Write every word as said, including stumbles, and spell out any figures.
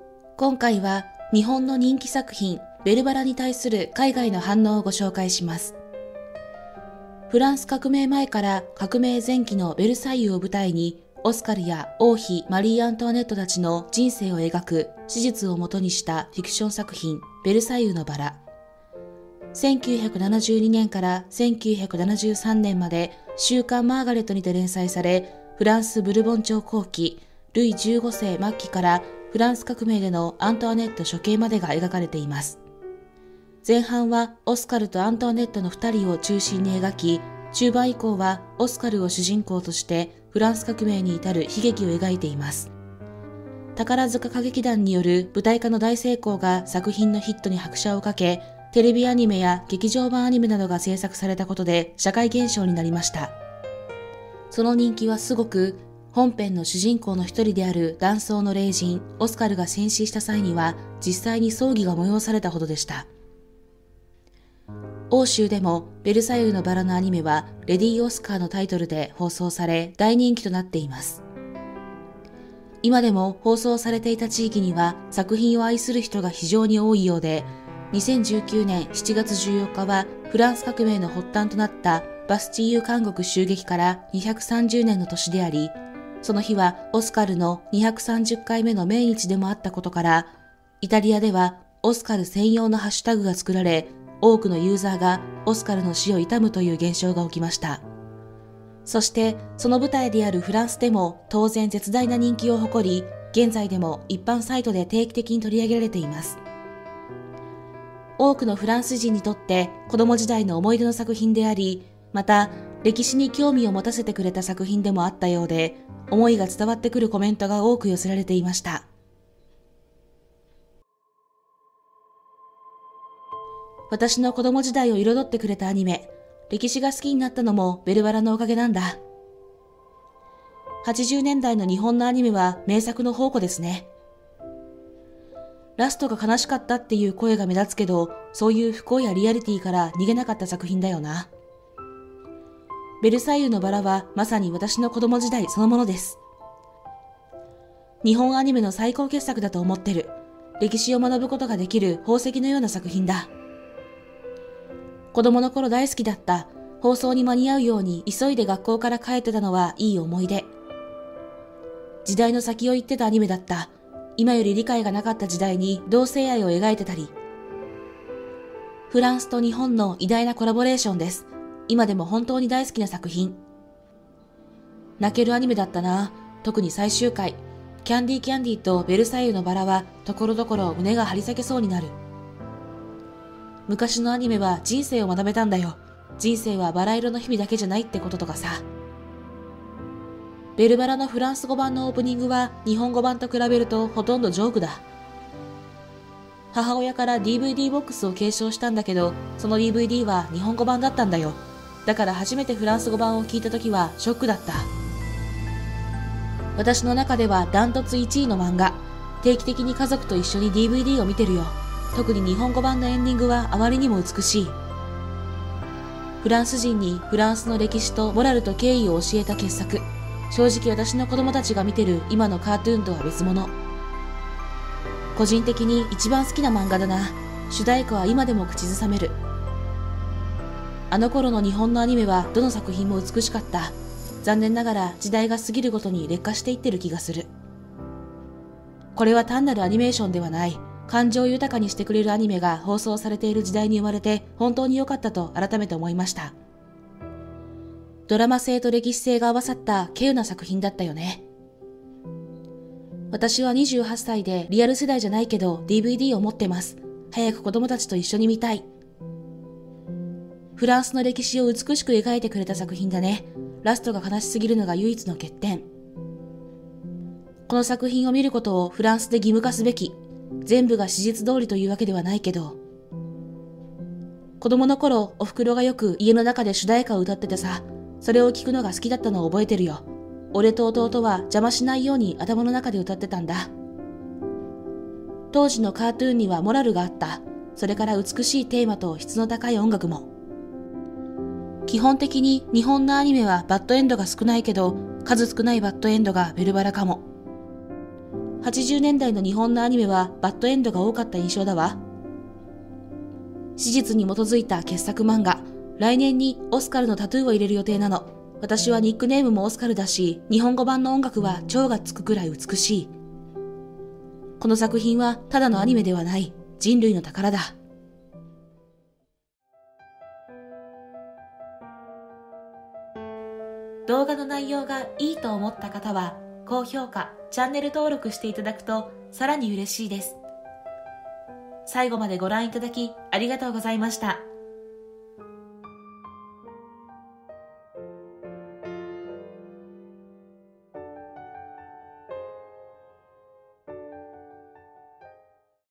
今回は日本の人気作品ベルバラに対する海外の反応をご紹介します。フランス革命前から革命前期のベルサイユを舞台にオスカルや王妃マリー・アントワネットたちの人生を描く史実をもとにしたフィクション作品ベルサイユのバラ。せんきゅうひゃくななじゅうにねんからせんきゅうひゃくななじゅうさんねんまで週刊マーガレットにて連載され、フランスブルボン朝後期、ルイじゅうごせい末期からフランス革命でのアントワネット処刑までが描かれています。前半はオスカルとアントワネットのふたりを中心に描き、中盤以降はオスカルを主人公としてフランス革命に至る悲劇を描いています。宝塚歌劇団による舞台化の大成功が作品のヒットに拍車をかけ、テレビアニメや劇場版アニメなどが制作されたことで社会現象になりました。その人気はすごく、本編の主人公の一人である男装の霊人オスカルが戦死した際には実際に葬儀が催されたほどでした。欧州でもベルサイユのバラのアニメはレディー・オスカーのタイトルで放送され大人気となっています。今でも放送されていた地域には作品を愛する人が非常に多いようで、にせんじゅうきゅうねんしちがつじゅうよっかはフランス革命の発端となったバスチーユ監獄襲撃からにひゃくさんじゅうねんの年であり、その日はオスカルのにひゃくさんじゅっかいめの命日でもあったことから、イタリアではオスカル専用のハッシュタグが作られ、多くのユーザーがオスカルの死を悼むという現象が起きました。そしてその舞台であるフランスでも当然絶大な人気を誇り、現在でも一般サイトで定期的に取り上げられています。多くのフランス人にとって子供時代の思い出の作品であり、また歴史に興味を持たせてくれた作品でもあったようで、思いが伝わってくるコメントが多く寄せられていました。私の子供時代を彩ってくれたアニメ、歴史が好きになったのもベルバラのおかげなんだ。はちじゅうねんだいの日本のアニメは名作の宝庫ですね。ラストが悲しかったっていう声が目立つけど、そういう不幸やリアリティから逃げなかった作品だよな。ベルサイユのバラはまさに私の子供時代そのものです。日本アニメの最高傑作だと思ってる。歴史を学ぶことができる宝石のような作品だ。子供の頃大好きだった。放送に間に合うように急いで学校から帰ってたのはいい思い出。時代の先を行ってたアニメだった。今より理解がなかった時代に同性愛を描いてたり。フランスと日本の偉大なコラボレーションです。今でも本当に大好きな作品。泣けるアニメだったな。特に最終回。キャンディーキャンディーとベルサイユのバラはところどころ胸が張り裂けそうになる。昔のアニメは人生を学べたんだよ。人生はバラ色の日々だけじゃないってこととかさ。ベルバラのフランス語版のオープニングは日本語版と比べるとほとんどジョークだ。母親から ディーブイディー ボックスを継承したんだけど、その ディーブイディー は日本語版だったんだよ。だから初めてフランス語版を聞いた時はショックだった。私の中ではダントツいちいの漫画。定期的に家族と一緒に ディーブイディー を見てるよ。特に日本語版のエンディングはあまりにも美しい。フランス人にフランスの歴史とモラルと敬意を教えた傑作。正直私の子供たちが見てる今のカートゥーンとは別物。個人的に一番好きな漫画だな。主題歌は今でも口ずさめる。あの頃の日本のアニメはどの作品も美しかった。残念ながら時代が過ぎるごとに劣化していってる気がする。これは単なるアニメーションではない。感情豊かにしてくれるアニメが放送されている時代に生まれて本当に良かったと改めて思いました。ドラマ性と歴史性が合わさった稀有な作品だったよね。私はにじゅうはっさいでリアル世代じゃないけど ディーブイディー を持ってます。早く子供たちと一緒に見たい。フランスの歴史を美しく描いてくれた作品だね。ラストが悲しすぎるのが唯一の欠点。この作品を見ることをフランスで義務化すべき。全部が史実通りというわけではないけど。子供の頃、お袋がよく家の中で主題歌を歌っててさ、それを聞くのが好きだったのを覚えてるよ。俺と弟は邪魔しないように頭の中で歌ってたんだ。当時のカートゥーンにはモラルがあった。それから美しいテーマと質の高い音楽も。基本的に日本のアニメはバッドエンドが少ないけど、数少ないバッドエンドがベルバラかも。 はちじゅうねんだいの日本のアニメはバッドエンドが多かった印象だわ。史実に基づいた傑作漫画、来年にオスカルのタトゥーを入れる予定なの。私はニックネームもオスカルだし、日本語版の音楽は蝶がつくくらい美しい。この作品はただのアニメではない、人類の宝だ。動画の内容がいいと思った方は、高評価、チャンネル登録していただくとさらに嬉しいです。最後までご覧いただきありがとうございました。